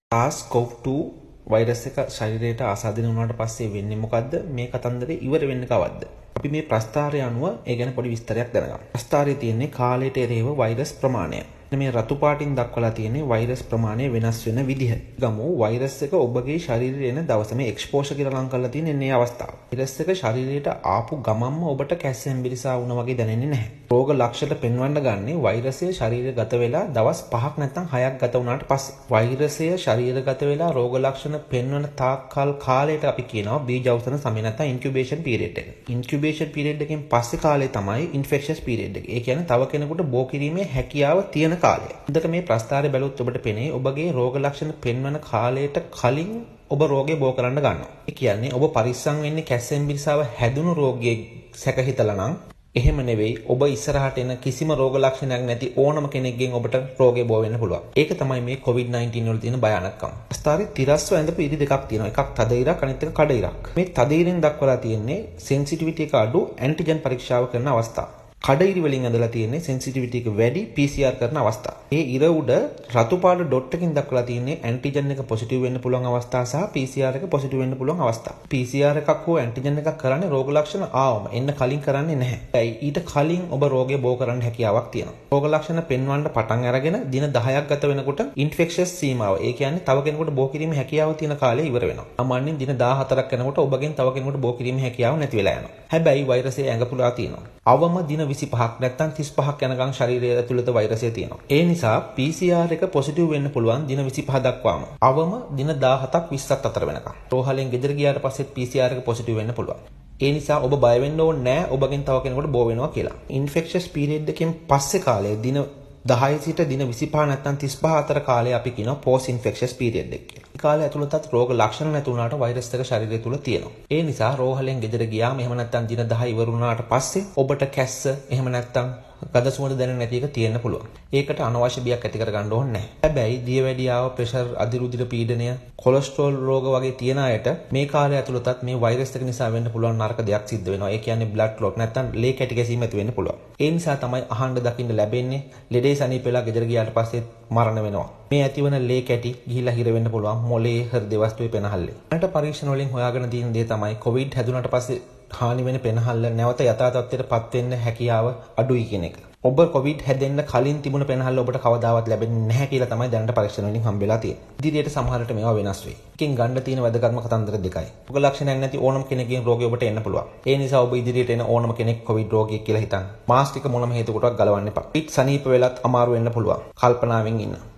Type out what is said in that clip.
SARS-CoV-2 virus එක ශරීරයට ආසාදනය වුණාට පස්සේ වෙන්නේ මොකද්ද? මේ කතන්දරේ ඉවර වෙන්නේ කවද්ද? අපි මේ ප්‍රස්ථාරය අනුව ඒ ගැන පොඩි විස්තරයක් දැනගමු. ප්‍රස්ථාරයේ තියෙන්නේ කාලයට එරෙහිව වෛරස් ප්‍රමාණය. මේ රතු පාටින් දක්වලා තියෙන්නේ වෛරස් ප්‍රමාණය වෙනස් වෙන විදිහ. ගමු වෛරස් එක ඔබගේ ශරීරයේ එන දවස මේ එක්ස්පෝෂර් කියලා ලං කරලා තියෙන මේ අවස්ථාව. වෛරස් එක ශරීරයට ආපු ගමන්ම ඔබට කැස්සෙන් බිරිසා වුණා වගේ දැනෙන්නේ නැහැ. රෝග ලක්ෂණ පෙන්වන්න ගන්නේ වෛරසය ශරීරගත වෙලා දවස් 5ක් නැත්නම් 6ක් ගත වුණාට පස්සේ. වෛරසය ශරීරගත වෙලා රෝග ලක්ෂණ පෙන්වන තාක්කල් කාලයට අපි කියනවා බීජෞෂධ සමය නැත්නම් ඉන්කියුබේෂන් පීරියඩ් එක. ඉන්කියුබේෂන් පීරියඩ් එකෙන් පස්සේ කාලය තමයි ඉන්ෆෙක්ෂස් පීරියඩ් එක. ඒ කියන්නේ තව කෙනෙකුට බෝ කිරීමේ හැකියාව තියෙන කාලය. හොඳට මේ ප්‍රස්ථාරය බැලුවොත් ඔබට පෙනේ ඔබගේ රෝග ලක්ෂණ පෙන්වන කාලයට කලින් ඔබ රෝගේ බෝ කරන්න ගන්නවා. ඒ කියන්නේ ඔබ පරිස්සම් වෙන්නේ කැස්සෙන් බිරිසාව හැදුණු රෝගියෙ සැක හිතලා නම් එහෙම නෙවෙයි ඔබ ඉස්සරහට එන කිසිම රෝග ලක්ෂණයක් නැති ඕනම කෙනෙක්ගෙන් ඔබට රෝගේ බෝ වෙන්න පුළුවන්. ඒක තමයි මේ COVID-19 වල තියෙන භයානකම. ප්‍රස්ථාරයේ තිරස්ව ඇඳපු ඉරි දෙකක් තියෙනවා. එකක් තද ඉරක් අනිත් එක කඩ ඉරක්. මේ තද ඉරෙන් දක්වලා තියෙන්නේ සෙන්සිටිවිටි එක අඩු ඇන්ටිජන් පරීක්ෂාව කරන අවස්ථාව. කඩ ඉරි වලින් ඇඳලා තියෙන්නේ සෙන්සිටිවිටි එක වැඩි PCR කරන අවස්ථාව. මේ ඉර උඩ රතු පාට ඩොට් එකකින් දක්වලා තියෙන්නේ ඇන්ටිජන් එක පොසිටිව් වෙන්න පුළුවන් අවස්ථා සහ PCR එක පොසිටිව් වෙන්න පුළුවන් අවස්ථා. PCR එකක් හෝ ඇන්ටිජන් එකක් කරන්නේ රෝග ලක්ෂණ ආවම එන්න කලින් කරන්නේ නැහැ. ඒයි ඊට කලින් ඔබ රෝගය බෝ කරන්න හැකියාවක් තියෙනවා. රෝග ලක්ෂණ පෙන්වන්න පටන් අරගෙන දින 10ක් ගත වෙනකොට ඉන්ෆෙක්ෂස් සීමාව, ඒ කියන්නේ තව කෙනෙකුට බෝ කිරීමේ හැකියාව තියෙන කාලය ඉවර වෙනවා. සාමාන්‍යයෙන් දින 14ක් යනකොට ඔබගෙන් තව කෙනෙකුට බෝ කිරීමේ හැකියාව නැති වෙලා යනවා. හැබැයි වෛරසය ඇඟපුලා තියෙනවා. අවම දින 25ක් නැත්නම් 35ක් යනකම් ශරීරය ඇතුළත වෛරසය තියෙනවා. ඒ නිසා PCR එක පොසිටිව් වෙන්න පුළුවන් දින 25 දක්වාම. අවම දින 17ක් 20ක් අතර වෙනකම්. රෝහලෙන් ගෙදර ගියාට පස්සෙත් PCR එක පොසිටිව් වෙන්න පුළුවන්. ඒ නිසා ඔබ බය වෙන්න ඕනේ නැහැ ඔබගෙන් තව කෙනෙකුට බෝ වෙනවා කියලා. ඉන්ෆෙක්ෂස් පීරියඩ් එකෙන් පස්සේ කාලය දින 10 සිට දින 25 නැත්නම් 35 අතර කාලය අපි කියනවා පෝස්ට් ඉන්ෆෙක්ෂස් පීරියඩ් එක කියලා. මේ කාලය ඇතුළතත් රෝග ලක්ෂණ නැති වුණාට වෛරස් එක ශරීරය තුල තියෙනවා. ඒ නිසා රෝහලෙන් ගෙදර ගියාම එහෙම නැත්නම් දින 10 ඉවර වුණාට පස්සේ ඔබට කැස්ස එහෙම නැත්නම් ගද සුවඳ දැනෙන්නේ නැති එක තියෙන්න පුළුවන්. ඒකට අනවශ්‍ය බියක් ඇති කර ගන්න ඕනේ නැහැ. හැබැයි දියවැඩියාව, ප්‍රෙෂර්, අධිරුධිර පීඩනය, කොලෙස්ටරෝල් රෝග වගේ තියෙන අයට මේ කාලය ඇතුළතත් මේ වෛරස් එක නිසා වෙන්න පුළුවන් නරක දෙයක් සිද්ධ වෙනවා. ඒ කියන්නේ බ්ලඩ් ක්ලොට් නැත්නම් ලේ කැටි ගැසීම ඇති වෙන්න පුළුවන්. ඒ නිසා තමයි අහන්න දකින්න ලැබෙන්නේ ලෙඩේ සනීප වෙලා ගෙදර ගියාට පස්සේ මරණ වෙනවා. මේ ඇතිවන ලේ කැටි ගිහිලා හිර වෙන්න පුළුවන් මොලේ, හෘද වස්තුවේ පෙනහල්ලේ. අනට පරීක්ෂණ වලින් හොයාගෙන තියෙන දේ තමයි COVID හැදුනට පස්සේ හානි වෙන පෙනහල්ල නැවත යථා තත්ත්වයටපත් වෙන්න හැකියාව අඩුයි කියන එක. ඔබ COVID හැදෙන්න කලින් තිබුණ පෙනහල්ල ඔබට කවදාවත් ලැබෙන්නේ නැහැ කියලා තමයි දැනට පරීක්ෂණ වලින් හම්බෙලා තියෙන්නේ. ඉදිරියට සමහරට මේවා වෙනස් වෙයි. එකකින් ගන්න තියෙන වැදගත්ම කතන්දර දෙකයි. රෝග ලක්ෂණයක් නැති ඕනම කෙනෙක්ගෙන් රෝගය ඔබට එන්න පුළුවන්. ඒ නිසා ඔබ ඉදිරියට එන ඕනම කෙනෙක් COVID රෝගියෙක් කියලා හිතන්න. මාස්ක් එක මොනම හේතුවකටවත් ගලවන්න එපා. පිට සනීප වෙලත් අමාරු වෙන්න පුළුවන්. කල්පනාවෙන් ඉන්න.